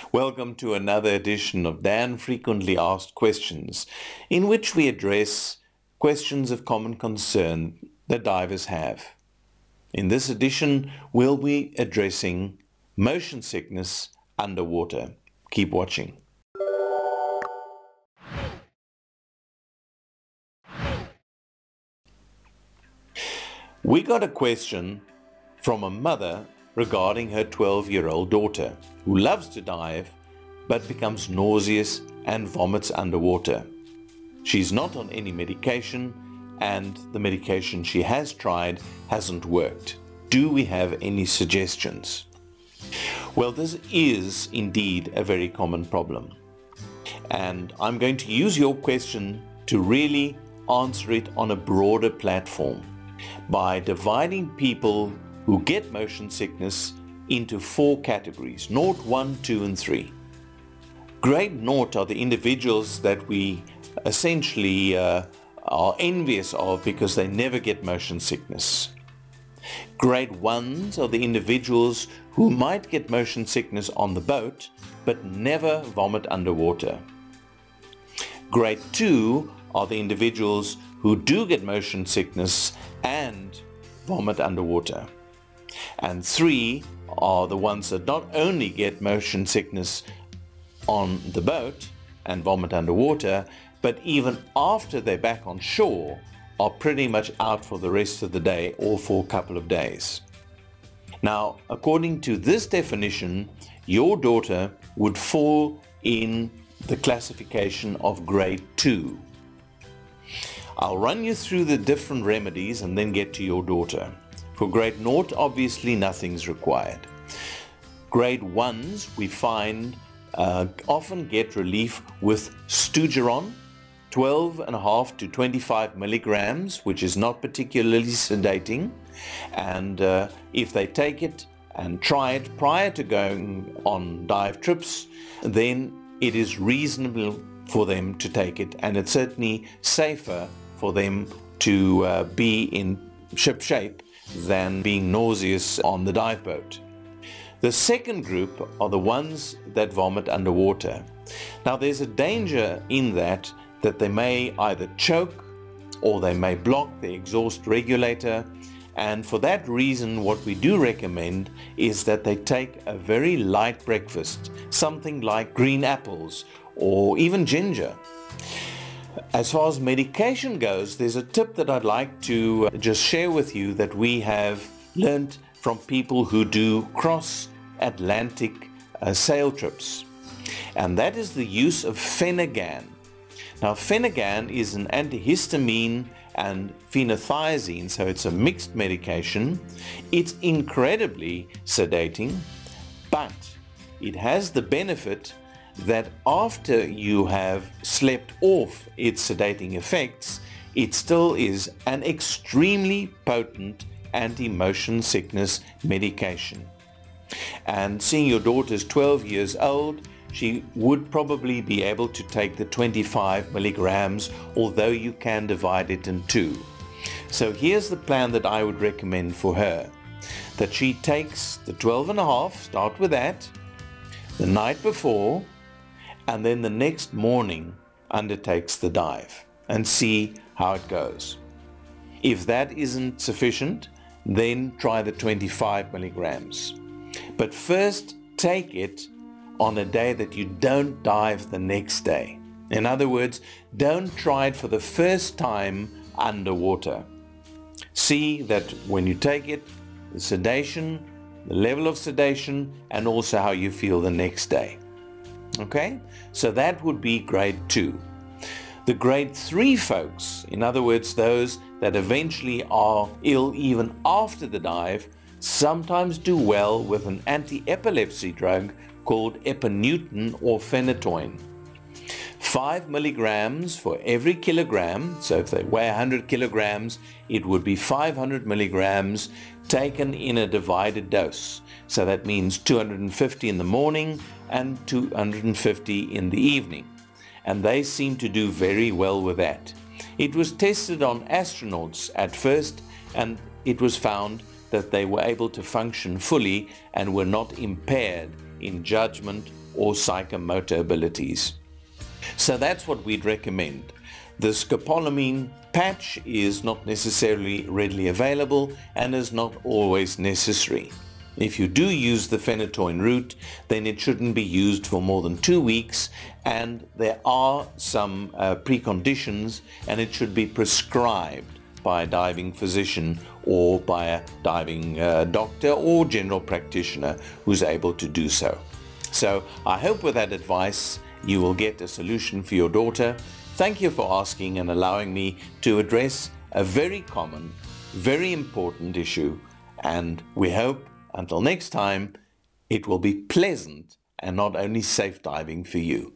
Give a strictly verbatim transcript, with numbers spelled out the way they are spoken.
Welcome to another edition of Dan Frequently Asked Questions, in which we address questions of common concern that divers have. In this edition, we'll be addressing motion sickness underwater. Keep watching. We got a question from a mother regarding her twelve-year-old daughter who loves to dive but becomes nauseous and vomits underwater. She's not on any medication and the medication she has tried hasn't worked. Do we have any suggestions? Well, this is indeed a very common problem, and I'm going to use your question to really answer it on a broader platform by dividing people who get motion sickness into four categories: naught, one, two, and three. Grade naught are the individuals that we essentially uh, are envious of because they never get motion sickness. Grade ones are the individuals who might get motion sickness on the boat but never vomit underwater. Grade two are the individuals who do get motion sickness and vomit underwater. And three are the ones that not only get motion sickness on the boat and vomit underwater, but even after they're back on shore are pretty much out for the rest of the day or for a couple of days. Now, according to this definition, your daughter would fall in the classification of grade two. I'll run you through the different remedies and then get to your daughter. For grade naught, obviously nothing's required. Grade ones, we find, uh, often get relief with Stugeron, twelve and a half to twenty-five milligrams, which is not particularly sedating. And uh, if they take it and try it prior to going on dive trips, then it is reasonable for them to take it, and it's certainly safer for them to uh, be in ship shape than being nauseous on the dive boat. The second group are the ones that vomit underwater. Now, there's a danger in that that they may either choke or they may block the exhaust regulator, and for that reason what we do recommend is that they take a very light breakfast, something like green apples or even ginger. As far as medication goes, there's a tip that I'd like to just share with you that we have learned from people who do cross-Atlantic uh, sail trips, and that is the use of Phenergan. Now, Phenergan is an antihistamine and phenothiazine, so it's a mixed medication. It's incredibly sedating, but it has the benefit that after you have slept off its sedating effects, it still is an extremely potent anti-motion sickness medication. And seeing your daughter's twelve years old, she would probably be able to take the twenty-five milligrams, although you can divide it in two. So here's the plan that I would recommend for her: that she takes the twelve and a half, start with that, the night before, and then the next morning undertakes the dive and see how it goes. If that isn't sufficient, then try the twenty-five milligrams. But first take it on a day that you don't dive the next day. In other words, don't try it for the first time underwater. See that when you take it, the sedation, the level of sedation, and also how you feel the next day. Okay, so that would be grade two. The grade three folks, in other words those that eventually are ill even after the dive, sometimes do well with an anti-epilepsy drug called epineutin or phenytoin. Five milligrams for every kilogram, so if they weigh one hundred kilograms, it would be five hundred milligrams taken in a divided dose. So that means two hundred fifty in the morning and two hundred fifty in the evening. And they seem to do very well with that. It was tested on astronauts at first, and it was found that they were able to function fully and were not impaired in judgment or psychomotor abilities. So that's what we'd recommend. The scopolamine patch is not necessarily readily available and is not always necessary. If you do use the phenytoin route, then it shouldn't be used for more than two weeks, and there are some uh, preconditions, and it should be prescribed by a diving physician or by a diving uh, doctor or general practitioner who's able to do so. So I hope with that advice you will get a solution for your daughter. Thank you for asking and allowing me to address a very common, very important issue, and we hope until next time, it will be pleasant and not only safe diving for you.